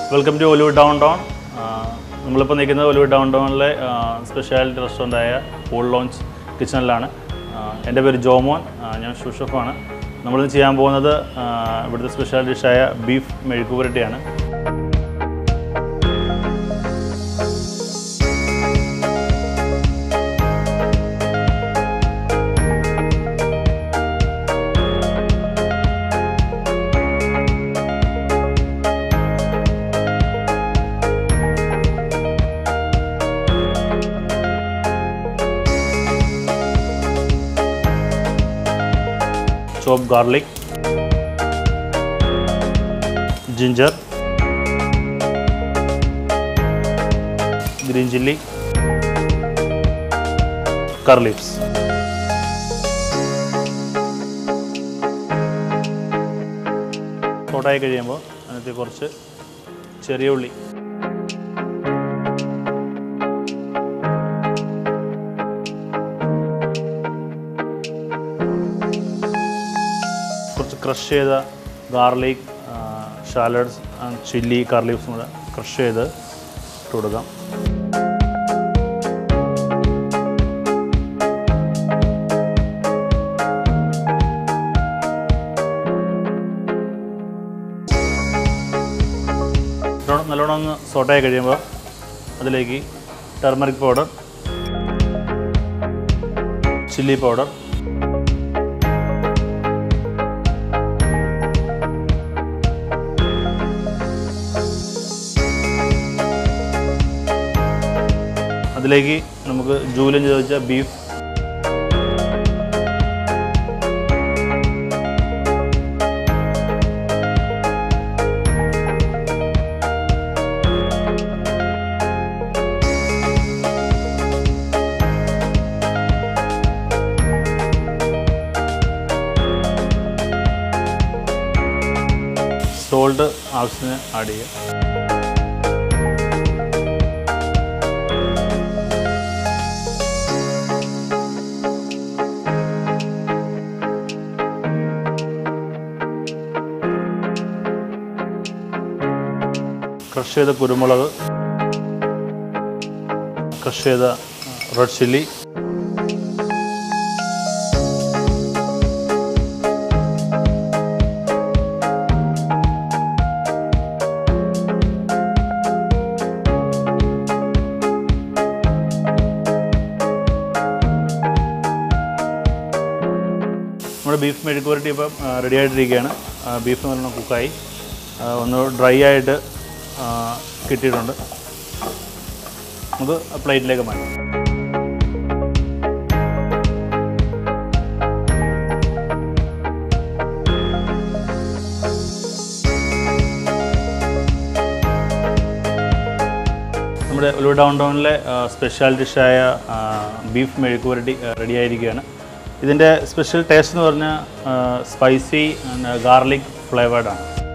Welcome to Olivewood Downtown. നമ്മളിപ്പോൾ നിൽക്കുന്നത് Olivewood ഡൗൺ ടൗണിലെ സ്പെഷ്യാലിറ്റി റെസ്റ്റോറൻ്റായ പൂൾ ലോഞ്ച് കിച്ചണിലാണ്. എൻ്റെ പേര് ജോമോൻ, ഞാൻ ഷൂഷഫാണ്. നമ്മളിന്ന് ചെയ്യാൻ പോകുന്നത് ഇവിടുത്തെ സ്പെഷ്യൽ ഡിഷായ ബീഫ് മെഴുക്കുപുരട്ടിയാണ്. chopped garlic, ginger, green chilli, curry leaves. സോട്ടായി കഴിയുമ്പോൾ അതിനകത്ത് കുറച്ച് ചെറിയ ഉള്ളി, കുറച്ച് ക്രഷ് ചെയ്ത ഗാർലിക്, ഷാലഡ്സ്, ചില്ലി, കറി ലീവ്സും കൂടെ ക്രഷ് ചെയ്ത് ഇട്ട് കൊടുക്കാം. നല്ലോണം ഒന്ന് സോട്ടായി കഴിയുമ്പോൾ അതിലേക്ക് ടർമറിക് പൗഡർ, ചില്ലി പൗഡർ, അതിലേക്ക് നമുക്ക് ജൂലൻ ചെയ്ത് വെച്ച ബീഫ്, സോൾട്ട് ആവശ്യത്തിന് ആഡ് ചെയ്യുക. ക്രഷ് ചെയ്ത കുരുമുളക്, ക്രഷ് ചെയ്ത റെഡ് ചില്ലി, നമ്മുടെ ബീഫ് മെഴുക്കുപുരട്ടി ഇപ്പം റെഡി ആയിട്ടിരിക്കുകയാണ്. ബീഫ് നല്ലോണം കുക്കായി ഒന്ന് ഡ്രൈ ആയിട്ട് കിട്ടിയിട്ടുണ്ട്. നമുക്ക് പ്ലേറ്റിലേക്ക് മാറ്റാം. നമ്മുടെ ഒലിവുഡ് ഡൗൺ ടൗണിലെ സ്പെഷ്യൽ ഡിഷായ ബീഫ് മെഴുക്കുപുരട്ടി റെഡി ആയിരിക്കുകയാണ്. ഇതിൻ്റെ സ്പെഷ്യൽ ടേസ്റ്റ് എന്ന് പറഞ്ഞാൽ സ്പൈസി ആൻഡ് ഗാർലിക് ഫ്ലേവേർഡാണ്.